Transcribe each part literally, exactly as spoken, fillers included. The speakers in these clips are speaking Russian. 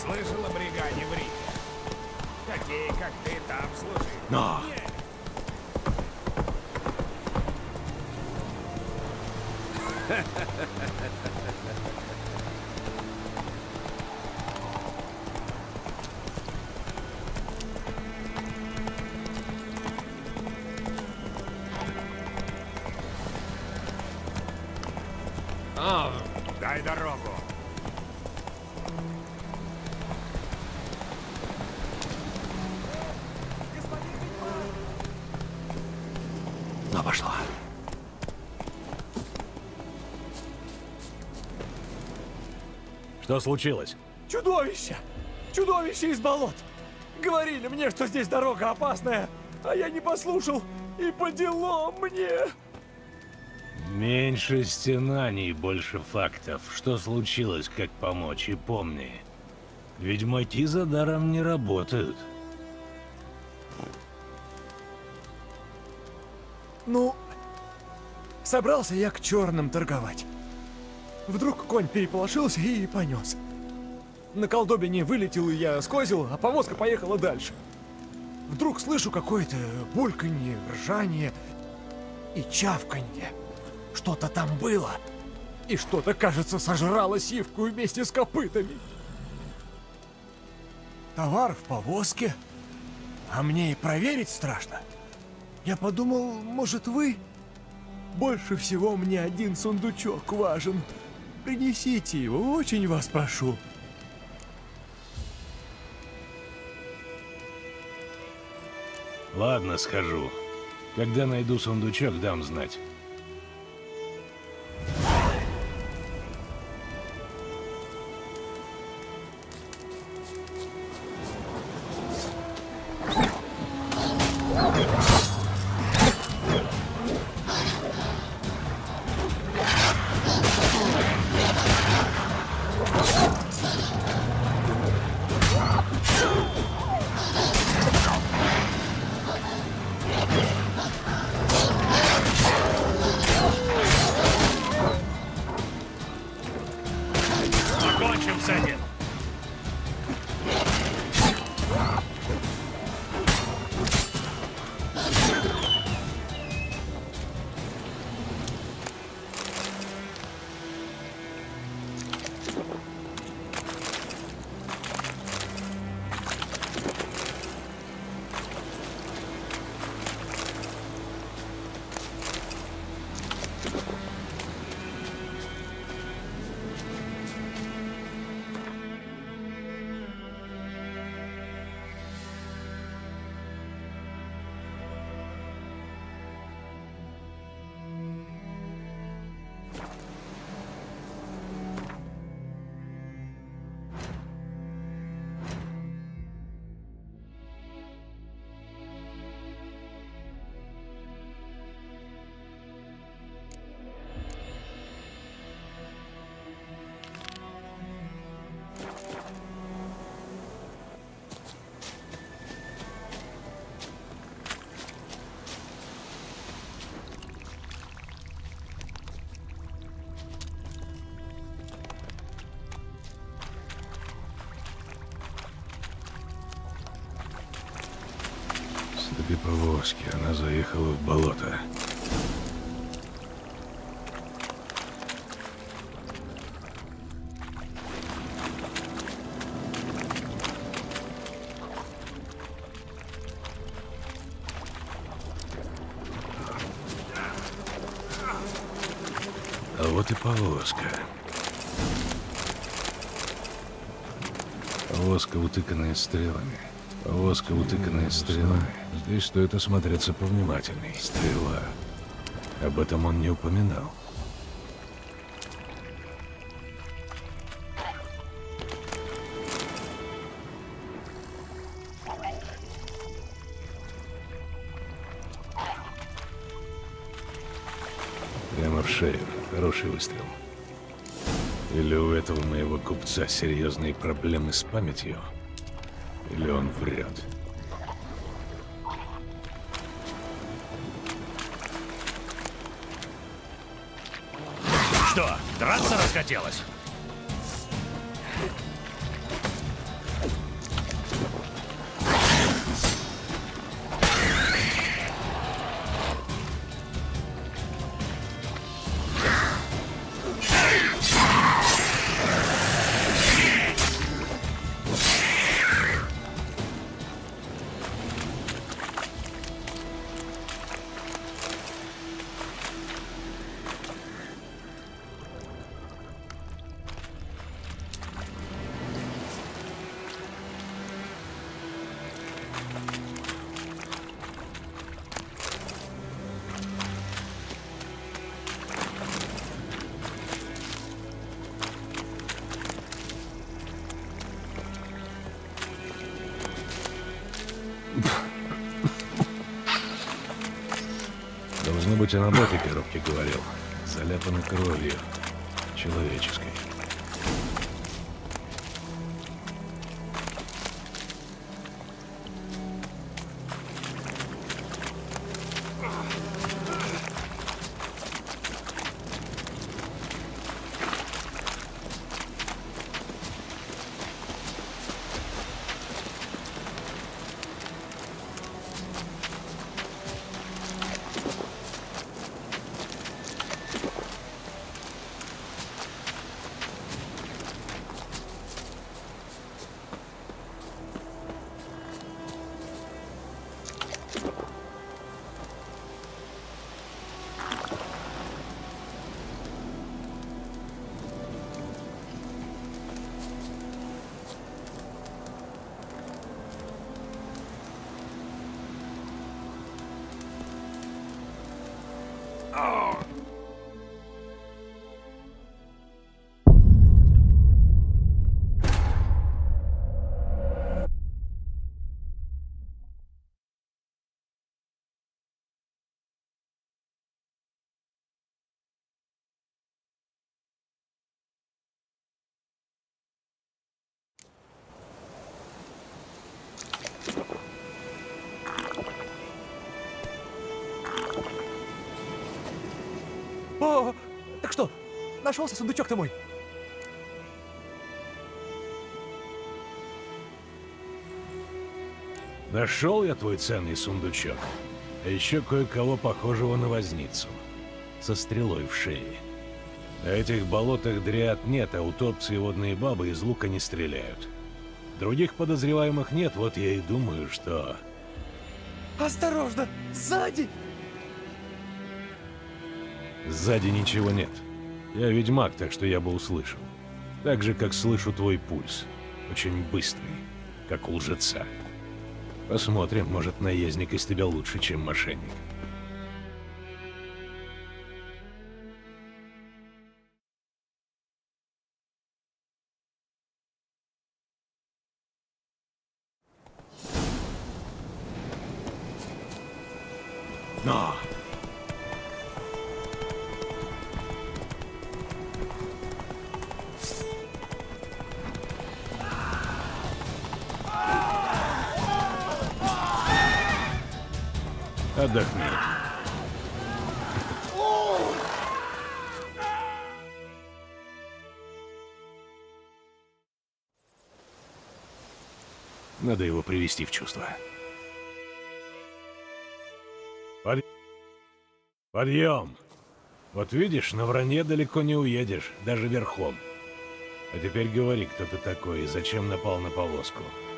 Слышал о бригане в Риге? Такие, как ты, там служили. Но! О, дай дорогу. Ну, пошла. Что случилось? Чудовище! Чудовище из болот! Говорили мне, что здесь дорога опасная, а я не послушал, и по делам мне! Меньше стенаний, больше фактов. Что случилось, как помочь, и помни. Ведьмаки за даром не работают. Ну, собрался я к черным торговать. Вдруг конь переполошился и понес. На колдобине вылетел я с козел, а повозка поехала дальше. Вдруг слышу какое-то бульканье, ржание и чавканье. Что-то там было. И что-то, кажется, сожрало сивку вместе с копытами. Товар в повозке. А мне и проверить страшно. Я подумал, может, вы? Больше всего мне один сундучок важен. Принесите его, очень вас прошу. Ладно, схожу. Когда найду сундучок, дам знать. Закончим с этим. Следы повозки. Она заехала в болото. А вот и повозка. Повозка, утыканная стрелами. Повозка, утыканная стрелами. Здесь стоит осмотреться повнимательней. Стрела. Об этом он не упоминал. Прямо в шею. Хороший выстрел. Или у этого моего купца серьезные проблемы с памятью, или он врет. Что, драться расхотелось? Что-нибудь он об этой коробке говорил. Заляпано кровью. Человеческой. О, так что, нашелся сундучок-то мой? Нашел я твой ценный сундучок. А еще кое-кого похожего на возницу. Со стрелой в шее. На этих болотах дриад нет, а утопцы и водные бабы из лука не стреляют. Других подозреваемых нет, вот я и думаю, что... Осторожно! Сзади! Сзади ничего нет. Я ведьмак, так что я бы услышал. Так же, как слышу твой пульс. Очень быстрый, как у лжеца. Посмотрим, может, наездник из тебя лучше, чем мошенник. Но! Отдохни. Надо его привести в чувство. Под... Подъем! Вот видишь, на вранье далеко не уедешь, даже верхом. А теперь говори, кто ты такой и зачем напал на повозку.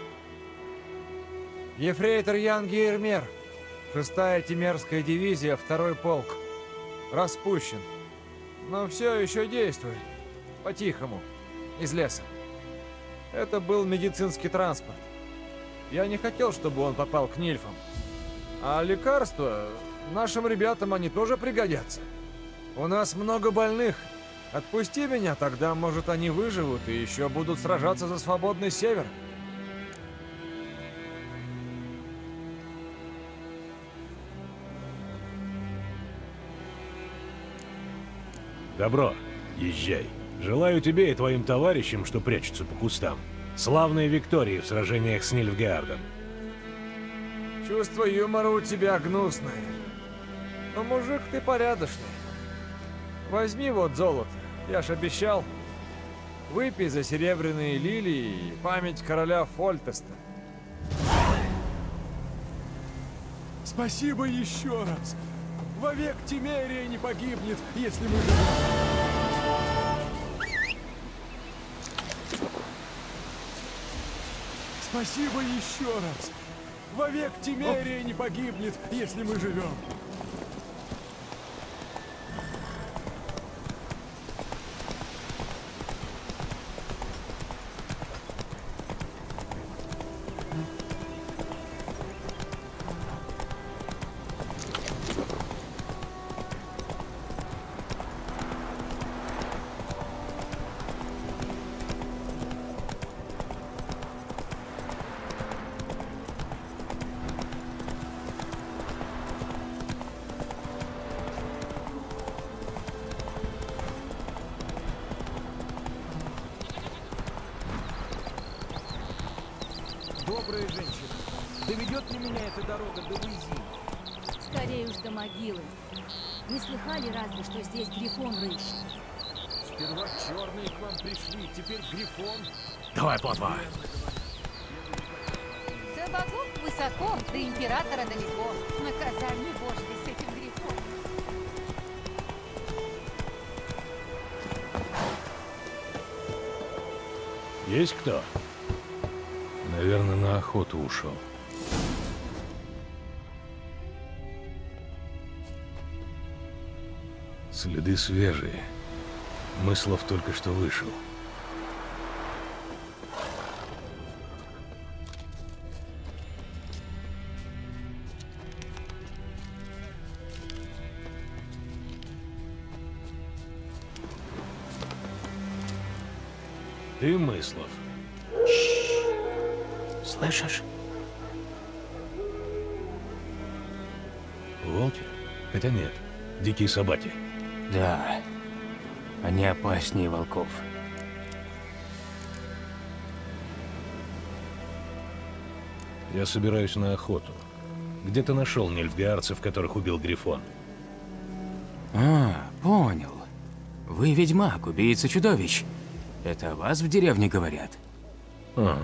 Ефрейтор Ян Гейрмер. Шестая Темерская дивизия, второй полк. Распущен. Но все еще действует. По-тихому. Из леса. Это был медицинский транспорт. Я не хотел, чтобы он попал к нильфам. А лекарства... Нашим ребятам они тоже пригодятся. У нас много больных. Отпусти меня, тогда, может, они выживут и еще будут сражаться за свободный север. Добро, езжай. Желаю тебе и твоим товарищам, что прячутся по кустам, славной виктории в сражениях с Нильфгаардом. Чувство юмора у тебя гнусное. Но, мужик, ты порядочный. Возьми вот золото, я ж обещал. Выпей за серебряные лилии и память короля Фольтеста. Спасибо еще раз. Вовек Тимерия не погибнет, если мы живем. Спасибо еще раз. Вовек Тимерия не погибнет, если мы живем. добрая женщина. Доведет ли меня эта дорога до Вызины? Скорее уж до могилы. Не слыхали разве, что здесь Грифон рыщет? Сперва черные к вам пришли, теперь Грифон. Давай, плотва. До богов высоко, до императора далеко. Наказание Божье с этим Грифоном. Есть кто? Наверное, на охоту ушел. Следы свежие. Мыслов только что вышел. Ты, Мыслов? Слышишь? Волки? Хотя нет, дикие собаки. Да. Они опаснее волков. Я собираюсь на охоту. Где ты нашел нильфгаарцев, которых убил Грифон? А, понял. Вы ведьмак, убийца чудовищ. Это о вас в деревне говорят? Ага.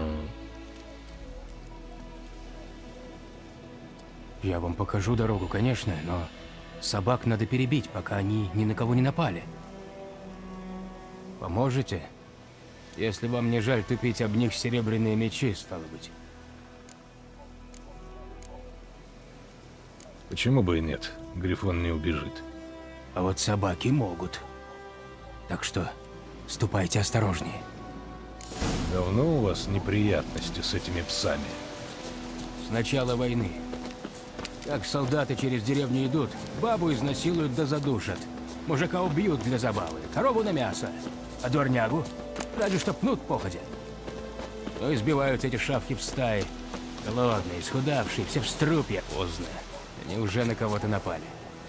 Я вам покажу дорогу, конечно, но собак надо перебить, пока они ни на кого не напали. Поможете? Если вам не жаль тупить об них серебряные мечи, стало быть. Почему бы и нет? Грифон не убежит. А вот собаки могут. Так что ступайте осторожнее. Давно у вас неприятности с этими псами? С начала войны. Как солдаты через деревню идут, бабу изнасилуют да задушат. Мужика убьют для забавы, корову на мясо. А дворнягу? Разве что пнут походя. То избивают эти шавки в стае. Голодные, исхудавшие, все в струпья. Поздно. Они уже на кого-то напали.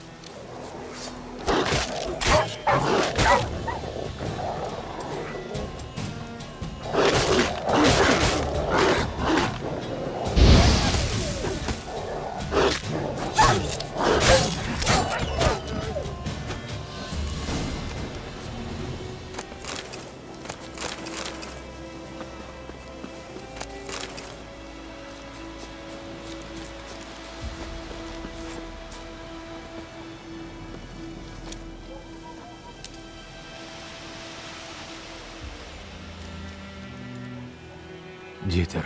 Дитер.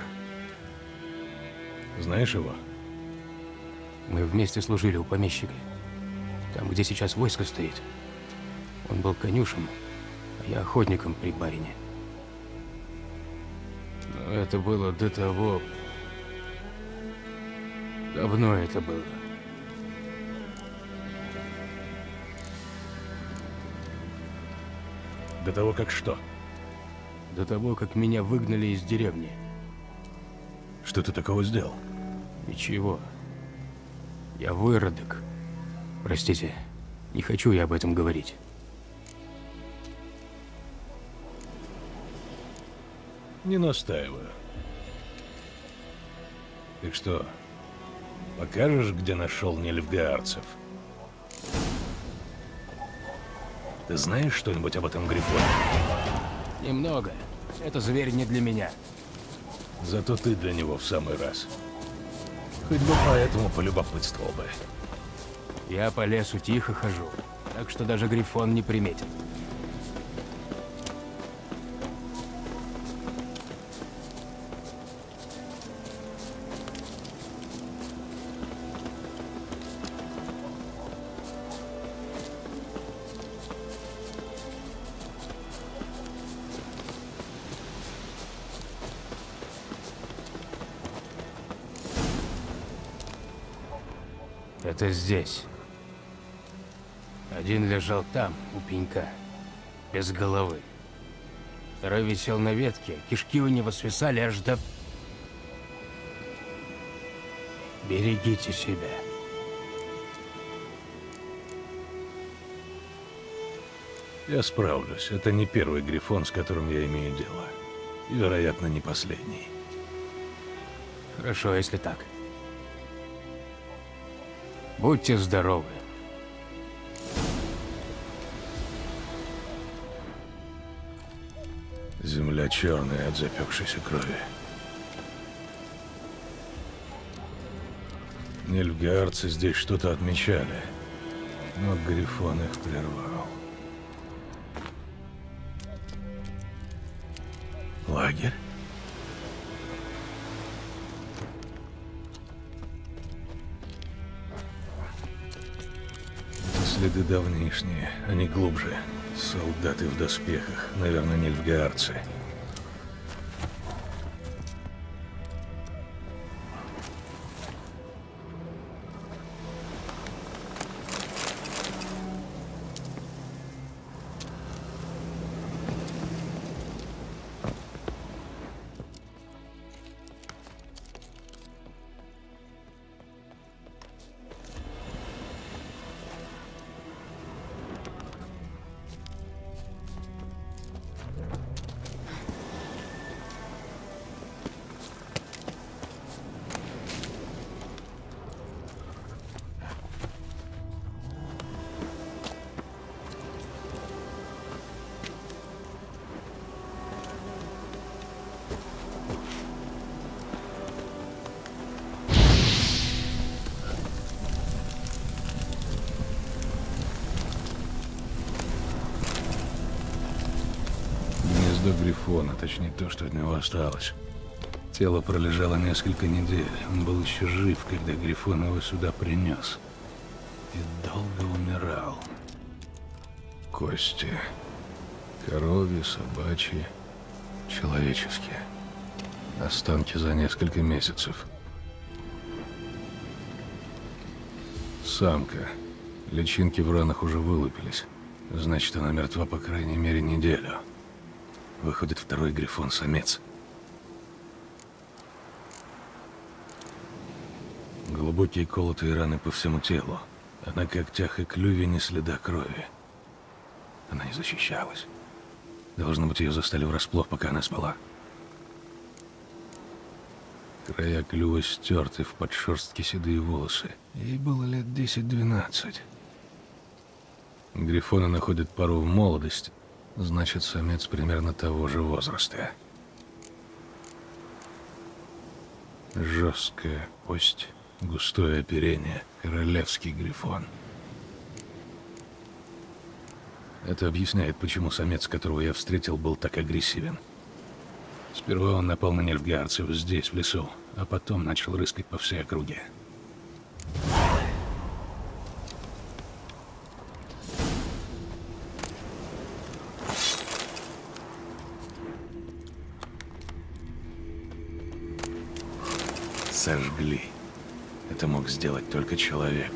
Знаешь его? Мы вместе служили у помещика. Там, где сейчас войско стоит. Он был конюшем, а я охотником при барине. Но это было до того... Давно это было. До того, как что? До того, как меня выгнали из деревни. Что ты такого сделал? Ничего. Я выродок. Простите, не хочу я об этом говорить. Не настаиваю. Так что, покажешь, где нашел нильфгаарцев? Ты знаешь что-нибудь об этом Грифоне? Немного. Это зверь не для меня. Зато ты для него в самый раз. Хоть бы поэтому полюбопытствовал бы. Я по лесу тихо хожу, так что даже Грифон не приметит. Это здесь. Один лежал там, у пенька, без головы. Второй висел на ветке, кишки у него свисали аж до... Берегите себя. Я справлюсь. Это не первый Грифон, с которым я имею дело. И, вероятно, не последний. Хорошо, если так. Будьте здоровы. Земля черная от запекшейся крови. Нильфгаарцы здесь что-то отмечали, но Грифон их прервал. Лагерь? Это следы давнишние, они глубже. Солдаты в доспехах, наверное, нильфгаарцы. Грифона, точнее то, что от него осталось. Тело пролежало несколько недель. Он был еще жив, когда Грифон его сюда принес. И долго умирал. Кости. Коровьи, собачьи, человеческие. Останки за несколько месяцев. Самка. Личинки в ранах уже вылупились. Значит, она мертва по крайней мере неделю. Выходит, второй Грифон — самец. Глубокие колотые раны по всему телу, а на когтях и клюве ни следа крови. Она не защищалась. Должно быть, ее застали врасплох, пока она спала. Края клюва стерты, в подшерстке седые волосы. Ей было лет десять-двенадцать. Грифоны находят пару в молодости. Значит, самец примерно того же возраста. Жесткая кость, густое оперение, королевский Грифон. Это объясняет, почему самец, которого я встретил, был так агрессивен. Сперва он напал на нильфгаарцев здесь, в лесу, а потом начал рыскать по всей округе. Сожгли. Это мог сделать только человек.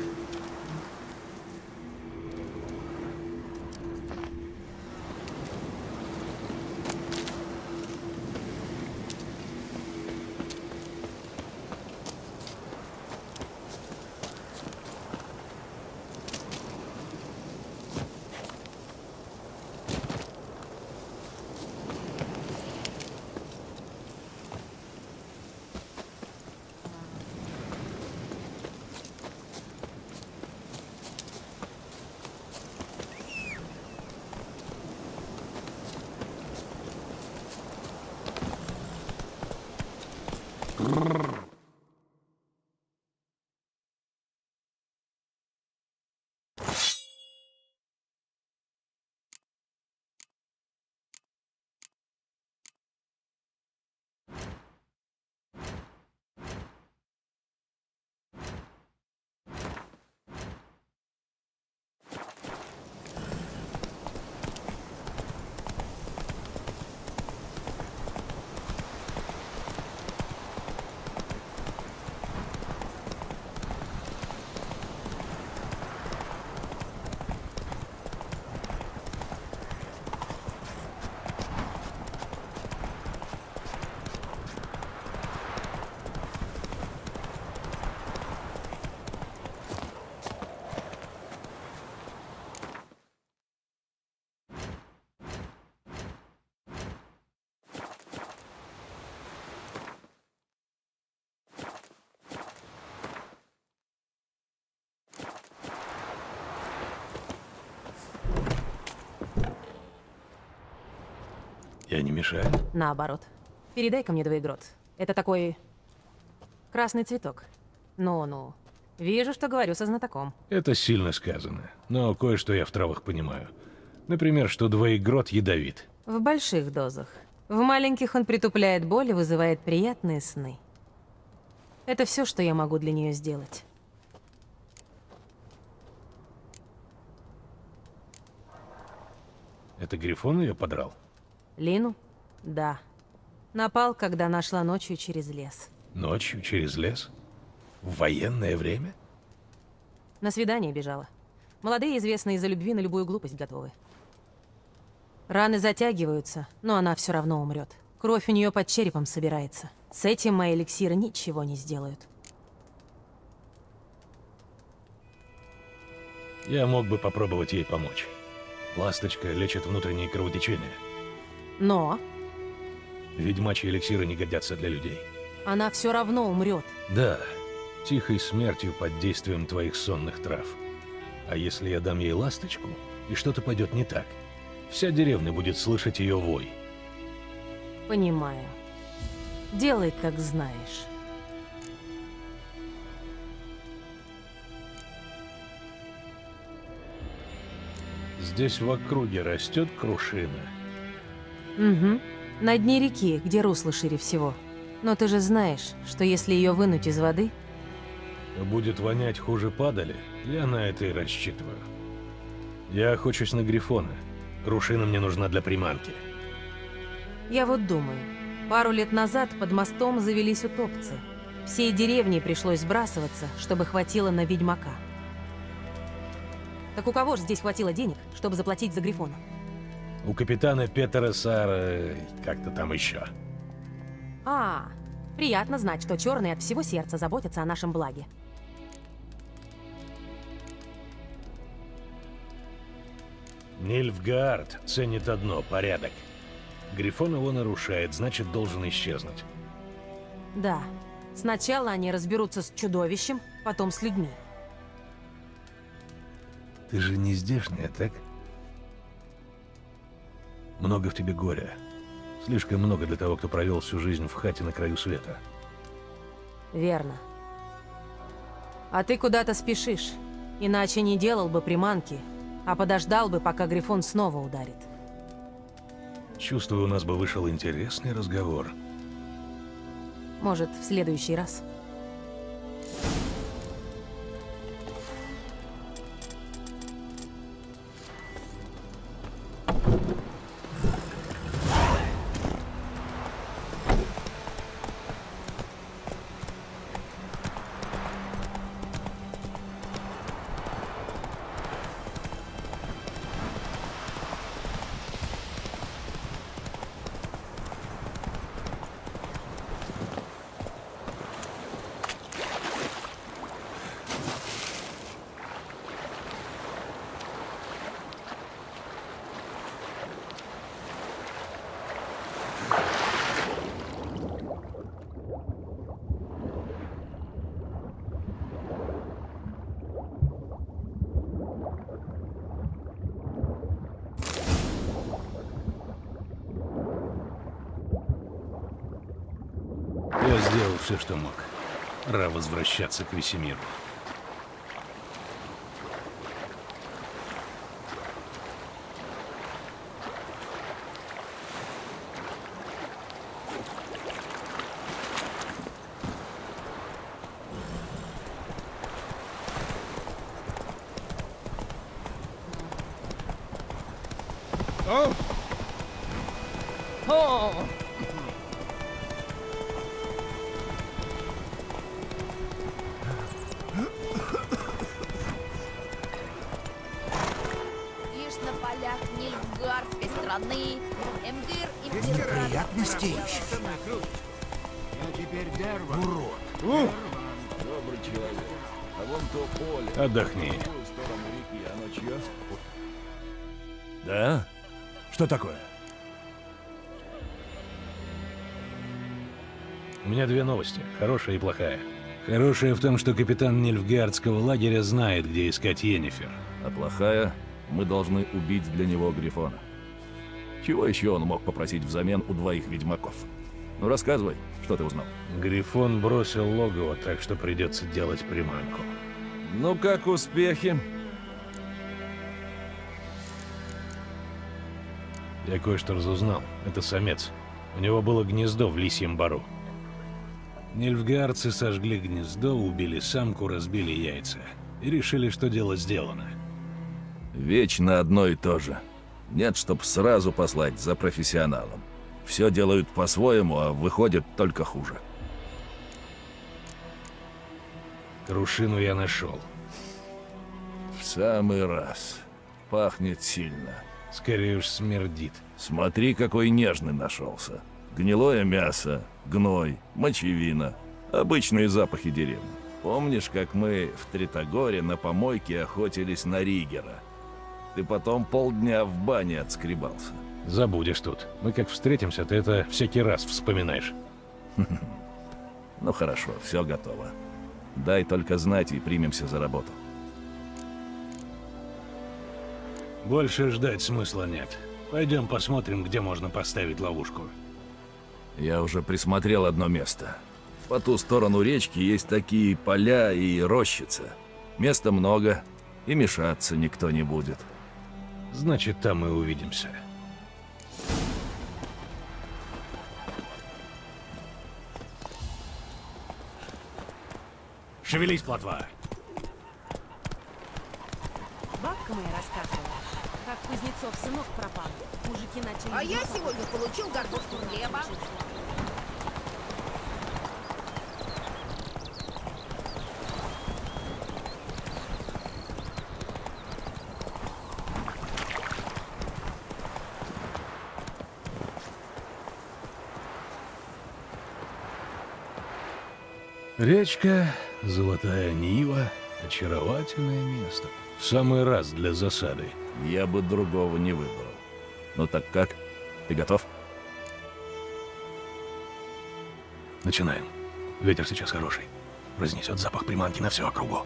Я не мешаю. Наоборот. Передай-ка мне двоегрот. Это такой... красный цветок. Ну-ну. Вижу, что говорю со знатоком. Это сильно сказано, но кое-что я в травах понимаю. Например, что двоегрот ядовит. В больших дозах. В маленьких он притупляет боль и вызывает приятные сны. Это все, что я могу для нее сделать. Это Грифон ее подрал? Лину? Да. Напал, когда нашла ночью через лес. Ночью через лес? В военное время? На свидание бежала. Молодые, известные из-за любви, на любую глупость готовы. Раны затягиваются, но она все равно умрет. Кровь у нее под черепом собирается. С этим мои эликсиры ничего не сделают. Я мог бы попробовать ей помочь. Ласточка лечит внутренние кровотечения. Но Ведьмачьи эликсиры не годятся для людей. она все равно умрет. Да, тихой смертью под действием твоих сонных трав. А если я дам ей ласточку, и что-то пойдет не так, вся деревня будет слышать ее вой. Понимаю. Делай, как знаешь. Здесь в округе растет крушина. Угу. На дне реки, где русло шире всего. Но ты же знаешь, что если ее вынуть из воды... Будет вонять хуже падали, я на это и рассчитываю. Я охочусь на Грифона. Крушина мне нужна для приманки. Я вот думаю, пару лет назад под мостом завелись утопцы. Всей деревне пришлось сбрасываться, чтобы хватило на ведьмака. Так у кого же здесь хватило денег, чтобы заплатить за Грифона? У капитана Петера Сара... как-то там еще. А, приятно знать, что черные от всего сердца заботятся о нашем благе. Нильфгаард ценит одно — порядок. Грифон его нарушает, значит, должен исчезнуть. Да. Сначала они разберутся с чудовищем, потом с людьми. Ты же не здешняя, так? Много в тебе горя. Слишком много для того, кто провел всю жизнь в хате на краю света. Верно. А ты куда-то спешишь. Иначе не делал бы приманки, а подождал бы, пока Грифон снова ударит. Чувствую, у нас бы вышел интересный разговор. Может, в следующий раз. Я сделал все, что мог. Пора возвращаться к Весемиру. О! О! Лишь на полях Нильфгаардской страны Эмгир и Неприятности ищешь. Я теперь Дерва. Урод. Добрый человек. А вон то поле. Отдохни. В ту сторону реки, оно чье? Да? Что такое? У меня две новости, хорошая и плохая. Хорошая в том, что капитан Нильфгаардского лагеря знает, где искать Йеннифер. А плохая? Мы должны убить для него Грифона. Чего еще он мог попросить взамен у двоих ведьмаков? Ну рассказывай, что ты узнал. Грифон бросил логово, так что придется делать приманку. Ну как успехи? Я кое-что разузнал. Это самец. У него было гнездо в Лисьем Бару. Нильфгаарцы сожгли гнездо, убили самку, разбили яйца. И решили, что дело сделано. Вечно одно и то же. Нет, чтоб сразу послать за профессионалом. Все делают по-своему, а выходит только хуже. Крушину я нашел. В самый раз. Пахнет сильно. Скорее уж смердит. Смотри, какой нежный нашелся. Гнилое мясо, гной, мочевина. Обычные запахи деревни. Помнишь, как мы в Тритогоре на помойке охотились на Ригера? Ты потом полдня в бане отскребался. Забудешь тут. Мы как встретимся, ты это всякий раз вспоминаешь. Ну хорошо, все готово. Дай только знать и примемся за работу. Больше ждать смысла нет. Пойдем посмотрим, где можно поставить ловушку. Я уже присмотрел одно место. По ту сторону речки есть такие поля и рощица. Места много, и мешаться никто не будет. Значит, там мы увидимся. Шевелись, плотва! Бабка моя рассказывала, как Кузнецов сынок пропал. Мужики начали... А я сегодня получил горбушку хлеба. Речка, золотая Нива, очаровательное место. В самый раз для засады. Я бы другого не выбрал. Ну так как? Ты готов? Начинаем. Ветер сейчас хороший. Разнесет запах приманки на всю округу.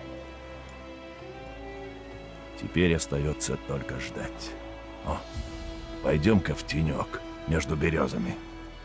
Теперь остается только ждать. О, пойдем-ка в тенек между березами.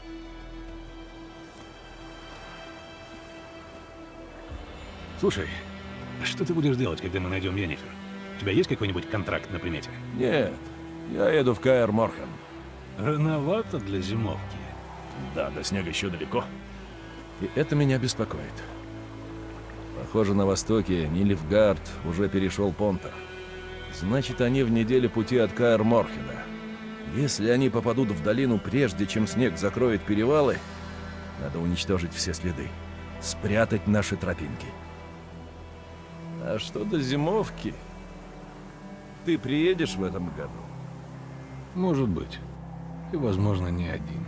Слушай, а что ты будешь делать, когда мы найдем Йеннифер? У тебя есть какой-нибудь контракт на примете? Нет, я еду в Каэр Морхен. Рановато для зимовки. Да, до снега еще далеко. И это меня беспокоит. Похоже, на востоке Нильфгаард уже перешел Понтер. Значит, они в неделе пути от Каэр Морхена. Если они попадут в долину прежде, чем снег закроет перевалы, надо уничтожить все следы. Спрятать наши тропинки. А что до зимовки? Ты приедешь в этом году? Может быть. И, возможно, не один.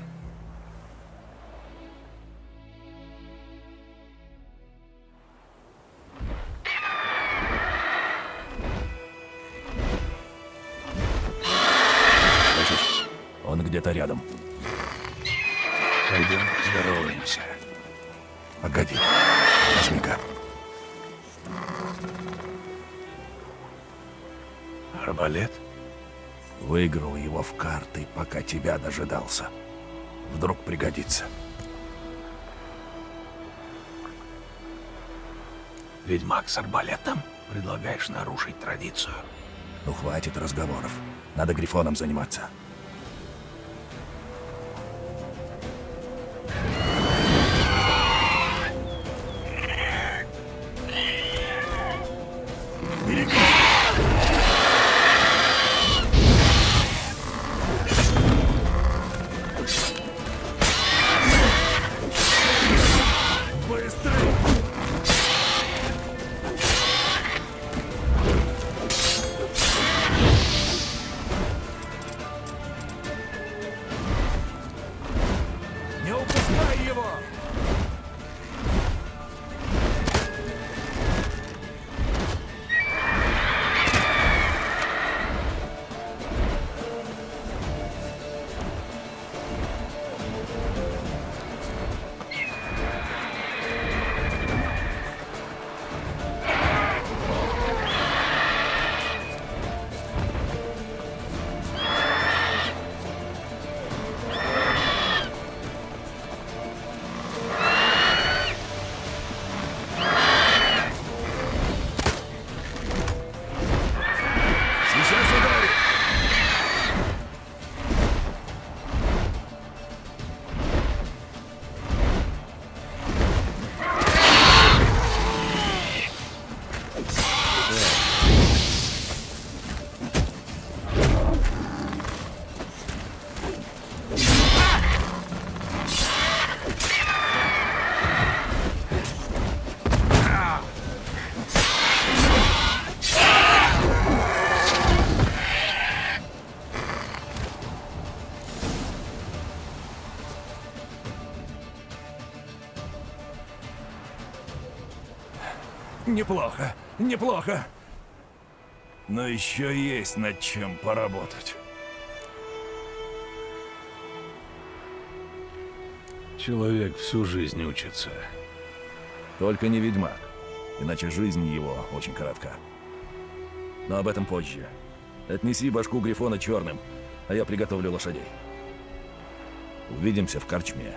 Слышишь? Он где-то рядом. Пойдем, здороваемся. Погоди. Возьми-ка. Арбалет? Выиграл его в карты, пока тебя дожидался. Вдруг пригодится. Ведьмак с арбалетом? Предлагаешь нарушить традицию? Ну, хватит разговоров. Надо Грифоном заниматься. Неплохо, неплохо. Но еще есть над чем поработать. Человек всю жизнь учится. Только не ведьмак, иначе жизнь его очень коротка. Но об этом позже. Отнеси башку Грифона черным, а я приготовлю лошадей. Увидимся в корчме.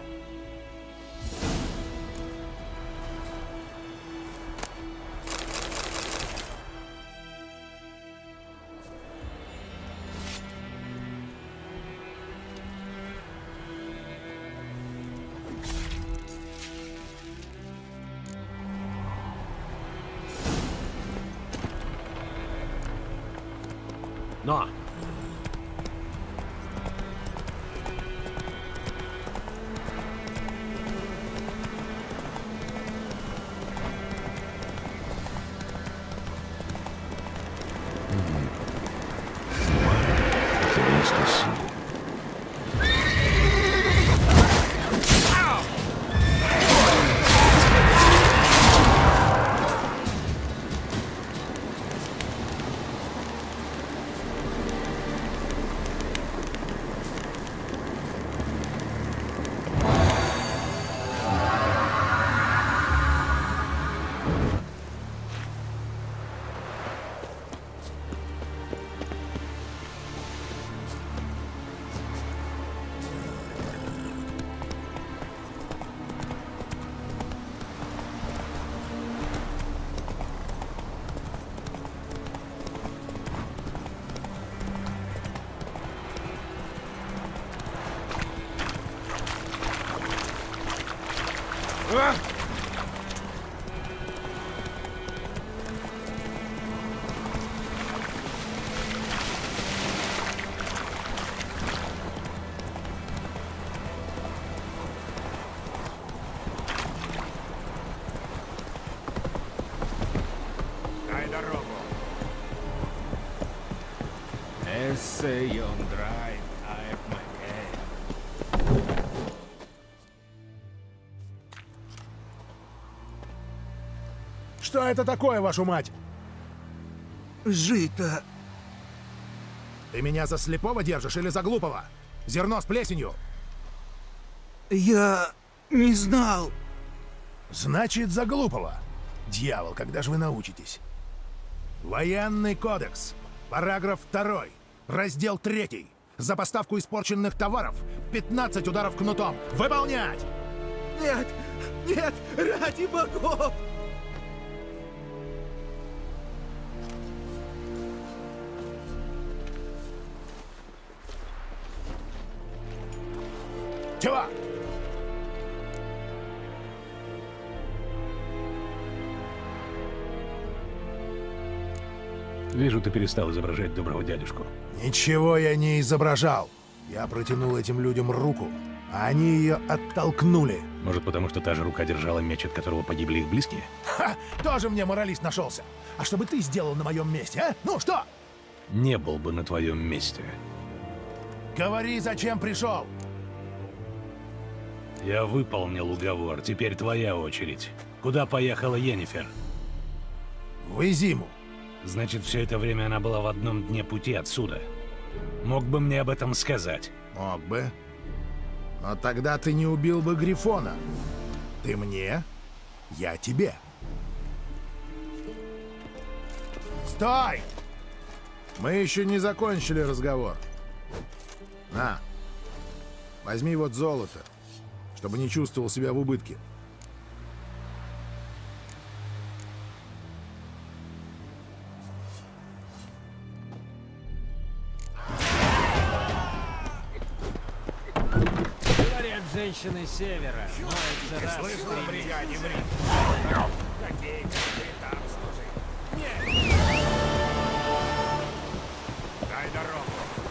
Но! Интересно, сила. Дай дорогу. Essay on drive, I've my Что это такое, вашу мать? Жито. Ты меня за слепого держишь или за глупого? Зерно с плесенью. Я не знал. Значит, за глупого. Дьявол, когда же вы научитесь? Военный кодекс. Параграф второй. Раздел третий. За поставку испорченных товаров пятнадцать ударов кнутом. Выполнять! Нет, нет, ради богов! Чего? Вижу, ты перестал изображать доброго дядюшку. Ничего я не изображал. Я протянул этим людям руку, а они ее оттолкнули. Может, потому что та же рука держала меч, от которого погибли их близкие? Ха! Тоже мне моралист нашелся. А что бы ты сделал на моем месте, а? Ну что? Не был бы на твоем месте. Говори, зачем пришел? Я выполнил уговор, теперь твоя очередь. Куда поехала Йеннифер? В Изиму. Значит, все это время она была в одном дне пути отсюда. Мог бы мне об этом сказать? Мог бы. Но тогда ты не убил бы Грифона. Ты мне, я тебе. Стой! Мы еще не закончили разговор. На, возьми вот золото, чтобы не чувствовал себя в убытке. Говорят, женщины севера моются раз в Слышал три о бригаде в Риме? Какие, какие там, служи. Нет. Дай дорогу.